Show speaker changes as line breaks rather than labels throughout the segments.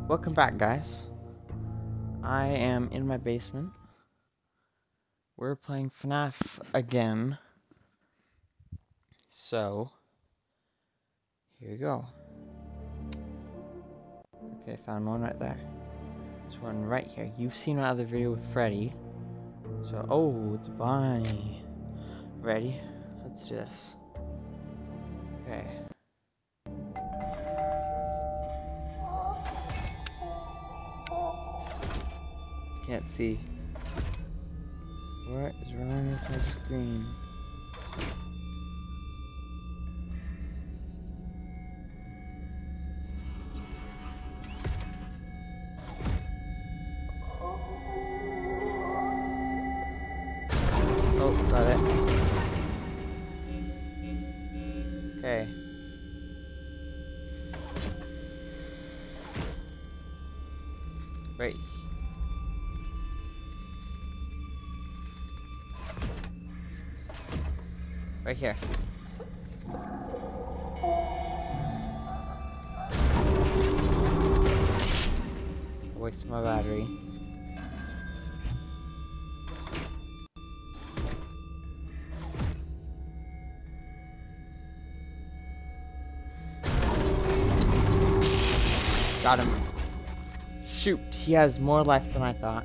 Welcome back, guys. I am in my basement. We're playing Fnaf again. So, here we go. Okay, found one right there. There's one right here. You've seen my other video with Freddy. So, oh, it's Bonnie. Ready? Let's do this. Okay. Can't see. What is wrong with my screen? Oh, got it. Okay. Right. Right here. Waste my battery. Got him. Shoot, he has more life than I thought.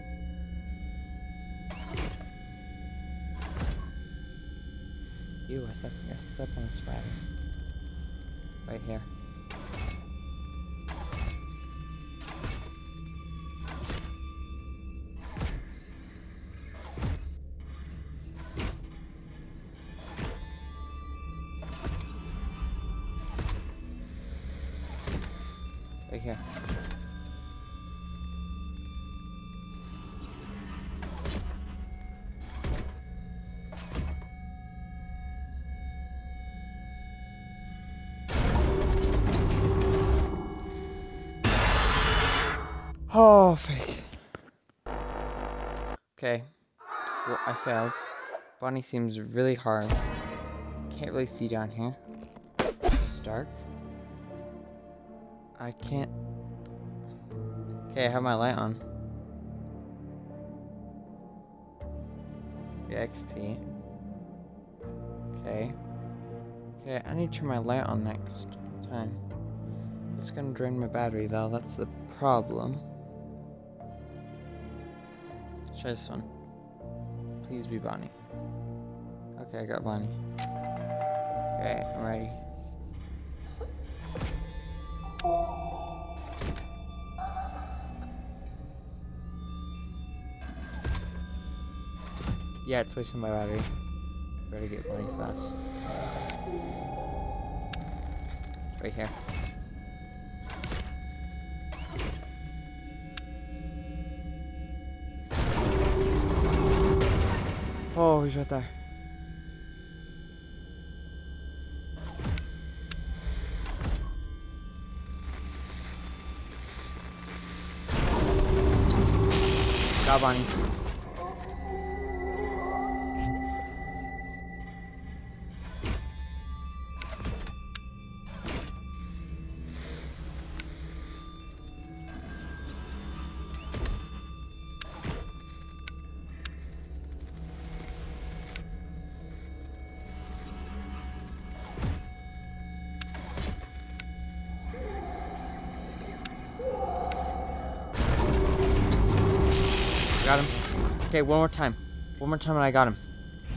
Ew, I thought I stepped on a spider. Right here. Right here. Oh, fake. Okay. Well, I failed. Bonnie seems really hard. Can't really see down here. It's dark. I can't. Okay, I have my light on. XP. Okay. Okay, I need to turn my light on next time. It's gonna drain my battery though, that's the problem. Try this one. Please be Bonnie. Okay, I got Bonnie. Okay, I'm ready. Yeah, it's wasting my battery. Better get Bonnie fast. Right here. Oh, he's right there. Got Bonnie. Got him. Okay, one more time. One more time and I got him.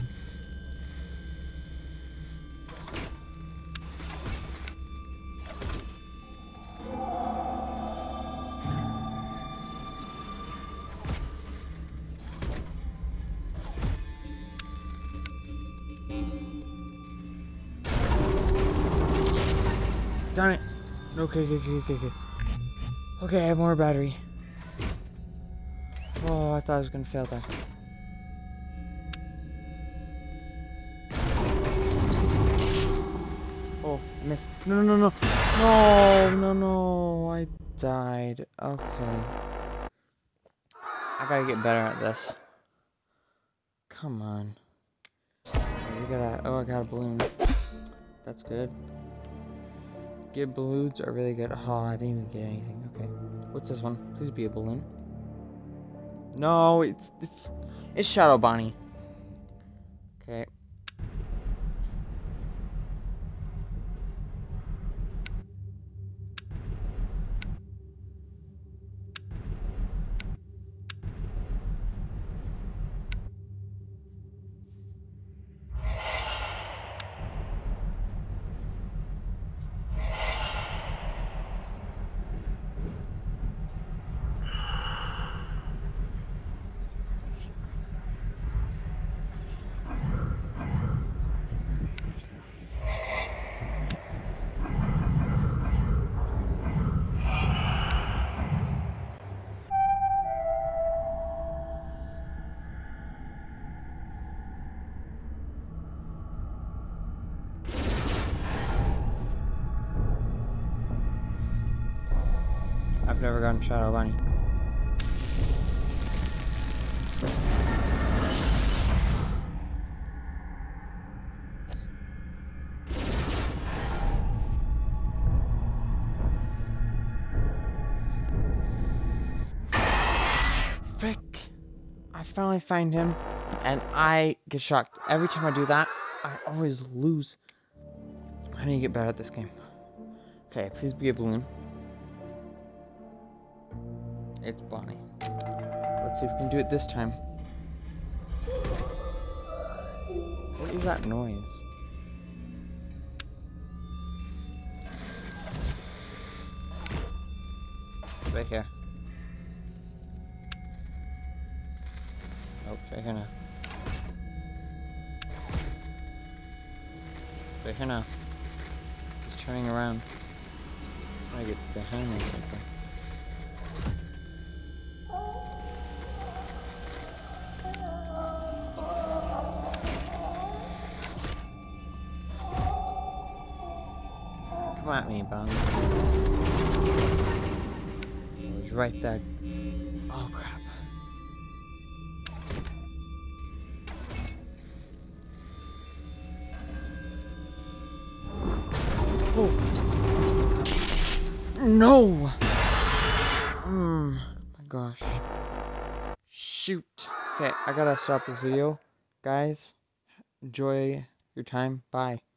Darn it. Okay. Okay, I have more battery. Oh, I thought I was gonna fail there. Oh, I missed. No. No. I died. Okay. I gotta get better at this. Come on. Okay, I got a balloon. That's good. Get balloons are really good. Oh, I didn't even get anything. Okay. What's this one? Please be a balloon. No, it's Shadow Bonnie. Okay. I've never gotten Shadow Bonnie. Frick! I finally find him, and I get shocked. Every time I do that, I always lose. I need to get better at this game. Okay, please be a balloon. It's Bonnie. Let's see if we can do it this time. What is that noise? Right here. Oh, it's right here now. Right here now. He's turning around. Trying to get behind me or something. Come at me, Bonnie. It was right there. Oh, crap. Oh. No! My gosh. Shoot. Okay, I gotta stop this video. Guys, enjoy your time. Bye.